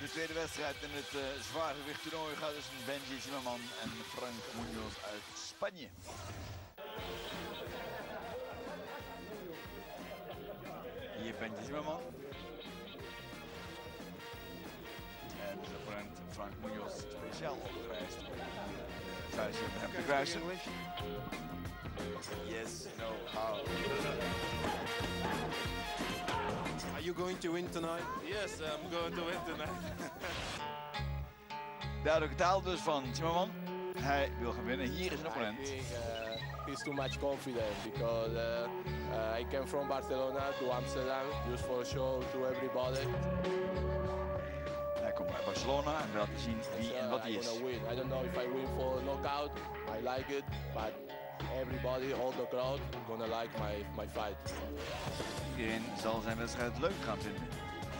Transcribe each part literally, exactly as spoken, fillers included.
de tweede wedstrijd in het uh, zwaargewicht toernooi gaat tussen Benji Zimmerman en Frank Munoz uit Spanje. Hier Benji Zimmerman. En de opponent Frank Munoz speciaal opgereisd. Vuistje met hem te kruisen. Yes, no, how? Are you going to win tonight? Yes, I'm going to win tonight. Duidelijke taal dus van Zimmerman. Hij wil gaan winnen. Hier is een opponent. I think uh, he's too much confident because uh, uh, I came from Barcelona to Amsterdam just for a show to everybody. Hij komt uit Barcelona en wil laten zien wie en wat hij is. I win. I don't know if I win for knockout. I like it, but everybody, all the crowd, gonna like my my fight. Iedereen zal zijn wedstrijd leuk gaan vinden.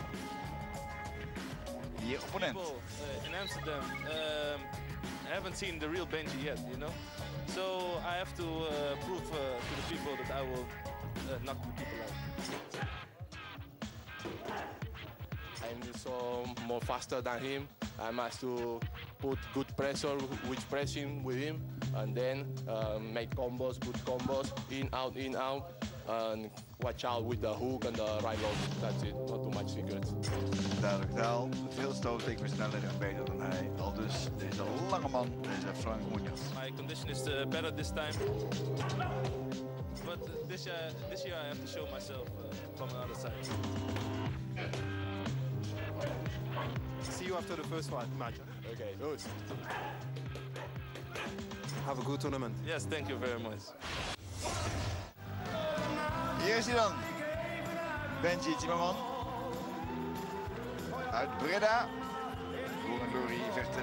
Hier opponent. People uh, in Amsterdam um, haven't seen the real Benji yet, you know. So I have to uh, prove uh, to the people that I will uh, knock the people out. I'm so more faster than him. I must to put good pressure, with pressing with him, and then uh, make combos, put combos in, out, in, out, and watch out with the hook and the right low. That's it. Not too much secrets. Duidelijk taal. Veel stoten, ik ben sneller en beter dan hij. Al dus deze lange man, deze Frank Munoz. My condition is uh, better this time, but uh, this year, this year I have to show myself uh, from another side. See you after the first fight match. Okay, good. Have a good tournament. Yes, thank you very much. Hier is hij dan. Benji Zimmerman. Uit Breda. Golden Glory vechter.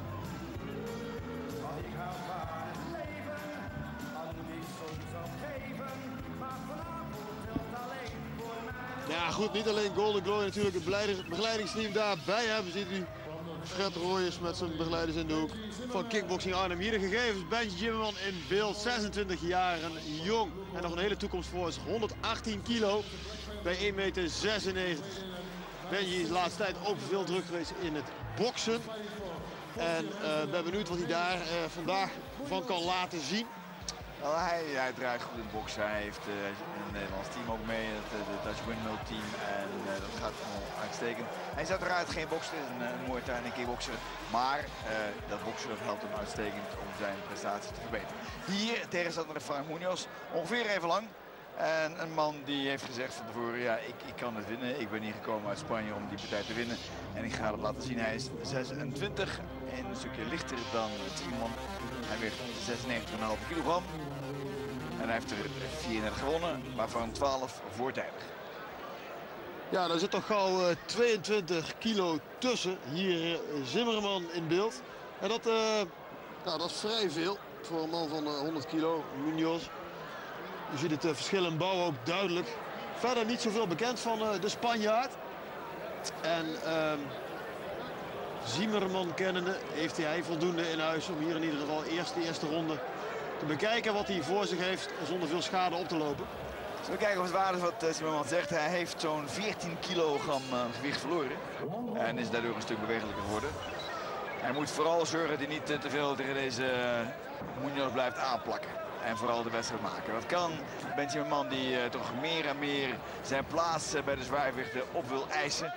Ja goed, niet alleen Golden Glory, natuurlijk het begeleidings- begeleidingsteam daarbij hebben. Ziet u Fred Rooijers met zijn begeleiders in de hoek van Kickboxing Arnhem. Hier de gegevens, Benji Zimmerman in beeld, zesentwintig jaar en jong. En nog een hele toekomst voor zich, honderdachttien kilo bij één meter zesennegentig. Benji is de laatste tijd ook veel druk geweest in het boksen. En uh, ben benieuwd wat hij daar uh, vandaag van kan laten zien. Wel, hij, hij draait goed in het boksen. Hij heeft uh, een Nederlands team ook mee, het uh, de Dutch Windmill team. En uh, dat gaat gewoon uitstekend. Hij is uiteraard geen bokser, hij is een, een Muay Thai en een kickbokser. Maar uh, dat boksen helpt hem uitstekend om zijn prestaties te verbeteren. Hier tegenstander Frank Munoz, ongeveer even lang. En een man die heeft gezegd van tevoren, ja, ik, ik kan het winnen. Ik ben hier gekomen uit Spanje om die partij te winnen. En ik ga het laten zien. Hij is zesenentwintig en een stukje lichter dan Zimmerman. Hij weegt zesennegentig komma vijf kilogram. En hij heeft er vierendertig gewonnen, waarvan twaalf voortijdig. Ja, daar zit toch gauw uh, tweeëntwintig kilo tussen. Hier uh, Zimmerman in beeld. En dat, uh, nou, dat is vrij veel voor een man van uh, honderd kilo, Munoz. Je ziet het uh, verschil in bouw ook duidelijk. Verder niet zoveel bekend van uh, de Spanjaard. En uh, Zimmerman kennende heeft hij voldoende in huis om hier in ieder geval eerst de eerste ronde te bekijken wat hij voor zich heeft zonder veel schade op te lopen. Zullen we kijken of het waar is wat uh, Zimmerman zegt. Hij heeft zo'n veertien kilogram uh, gewicht verloren. En is daardoor een stuk bewegelijker geworden. Hij moet vooral zorgen dat hij niet uh, te veel tegen deze uh, Munoz blijft aanplakken. En vooral de wedstrijd maken. Dat kan Benji Zimmerman die uh, toch meer en meer zijn plaats uh, bij de zwaargewichten op wil eisen.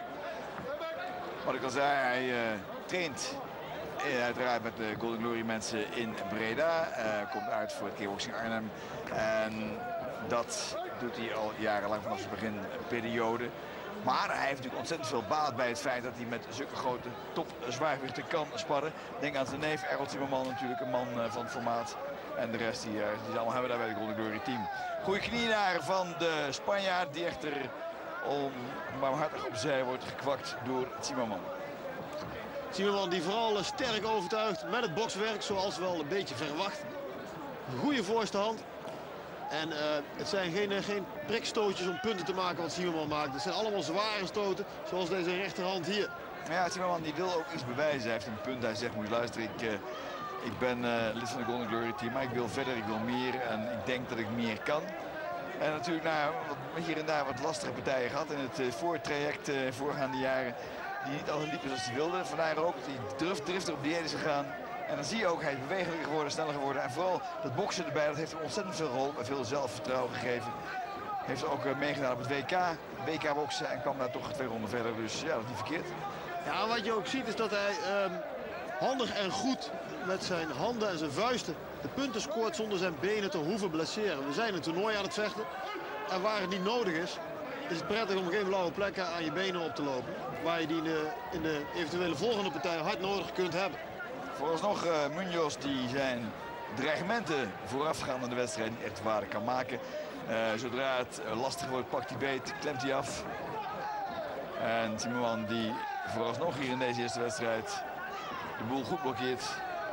Wat ik al zei, hij uh, traint uh, uiteraard met de Golden Glory mensen in Breda. Uh, komt uit voor het Kickboxing Arnhem. En dat doet hij al jarenlang vanaf zijn beginperiode. Maar hij heeft natuurlijk ontzettend veel baat bij het feit dat hij met zulke grote top zwaargewichten kan sparren. Denk aan zijn neef Errol Zimmerman, natuurlijk een man uh, van het formaat. En de rest die, uh, die ze allemaal hebben daar bij het Golden Glory team. Goeie knienaar van de Spanjaard die echter onbarmhartig opzij wordt gekwakt door Zimmerman. Zimmerman die vooral uh, sterk overtuigt met het bokswerk, zoals wel een beetje verwacht. Een goede voorste hand. En uh, het zijn geen, geen prikstootjes om punten te maken wat Zimmerman maakt. Het zijn allemaal zware stoten, zoals deze rechterhand hier. Ja, Zimmerman die wil ook iets bewijzen. Hij heeft een punt, hij zegt, moet je luisteren, ik, uh, ik ben uh, lid van de Golden Glory team, maar ik wil verder, ik wil meer en ik denk dat ik meer kan. En natuurlijk nou, wat, hier en daar wat lastige partijen gehad in het uh, voortraject uh, voorgaande jaren. die niet altijd liep zoals hij wilde. Vandaar ook dat hij drift, drifter op dieet is gegaan. En dan zie je ook, hij is bewegelijker geworden, sneller geworden. En vooral dat boksen erbij, dat heeft hem ontzettend veel rol en veel zelfvertrouwen gegeven. Heeft ook uh, meegedaan op het W K, W K boksen en kwam daar toch twee ronden verder. Dus ja, dat is niet verkeerd. Ja, wat je ook ziet is dat hij um, handig en goed met zijn handen en zijn vuisten de punten scoort zonder zijn benen te hoeven blesseren. We zijn een toernooi aan het vechten en waar het niet nodig is, is het prettig om geen blauwe plekken aan je benen op te lopen. Waar je die in de, in de eventuele volgende partij hard nodig kunt hebben. Vooralsnog uh, Munoz die zijn dreigementen voorafgaand aan de wedstrijd niet echt waarde kan maken. Uh, zodra het uh, lastig wordt, pakt hij beet, klemt hij af. En Zimmerman die vooralsnog hier in deze eerste wedstrijd de boel goed blokkeert.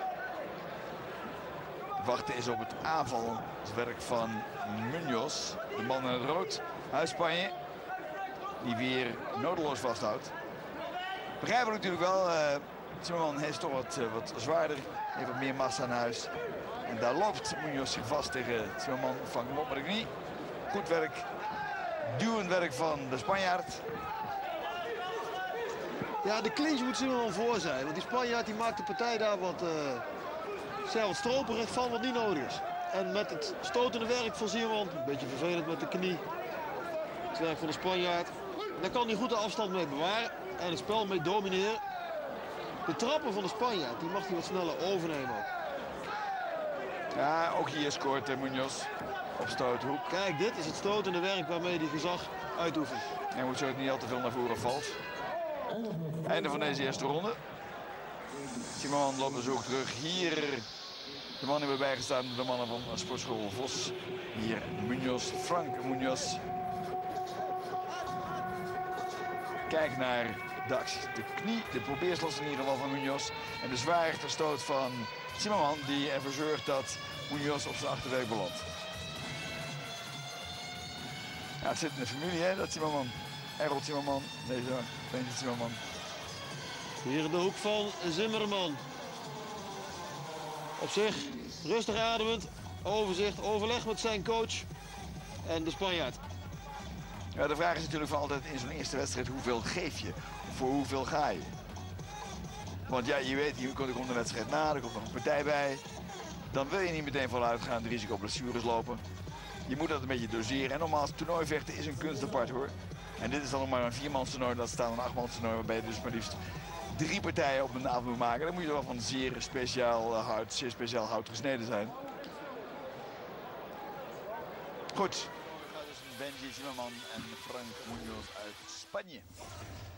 Wachten is op het aanvalswerk van Munoz. De man in het rood uit Spanje. Die weer nodeloos vasthoudt. Begrijpelijk natuurlijk wel. Uh, Zimmerman is toch wat, uh, wat zwaarder. Heeft wat meer massa aan huis. En daar loopt Munoz zich vast tegen Zimmerman. Vangt hem op met de knie. Goed werk. Duwend werk van de Spanjaard. Ja, de clinch moet Zimmerman voor zijn. Want die Spanjaard die maakt de partij daar wat, uh, wat stroperig van wat niet nodig is. En met het stotende werk van Zimmerman, een beetje vervelend met de knie. Het werk van de Spanjaard. Daar kan hij goed de afstand mee bewaren. En het spel mee domineren. De trappen van de Spanjaard, die mag hij wat sneller overnemen ook. Ja, ook hier scoort uh, Munoz op stoothoek. Kijk, dit is het stotende werk waarmee hij gezag uitoefent. Hij moet zo het niet al te veel naar voren valt. Einde van deze eerste ronde. Zimmerman loopt dus ook terug. Hier de man die we bijgestaan, de mannen van Sportschool Vos. Hier Munoz, Frank Munoz. Kijk naar de actie, de knie, de probeerslos in ieder geval van Munoz. En de zware stoot van Zimmerman die ervoor zorgt dat Munoz op zijn achterwerk belandt. Ja, het zit in de familie, hè, dat Zimmerman. Errol Zimmerman, deze Benji Zimmerman. Hier in de hoek van Zimmerman. Op zich rustig ademend, overzicht, overleg met zijn coach en de Spanjaard. Ja, de vraag is natuurlijk van altijd in zo'n eerste wedstrijd, hoeveel geef je? Voor hoeveel ga je? Want ja, je weet, hier komt een wedstrijd na, er komt nog een partij bij. Dan wil je niet meteen voluit gaan, het risico op blessures lopen. Je moet dat een beetje doseren. En nogmaals, toernooivechten is een kunst apart hoor. En dit is dan nog maar een viermans toernooi, dat staat een achtmans toernooi, waarbij je dus maar liefst drie partijen op een avond moet maken. Dan moet je wel van zeer speciaal hout, zeer speciaal hout gesneden zijn. Goed. Nou, dus Benji Zimmerman en Frank Munoz uit Spanje.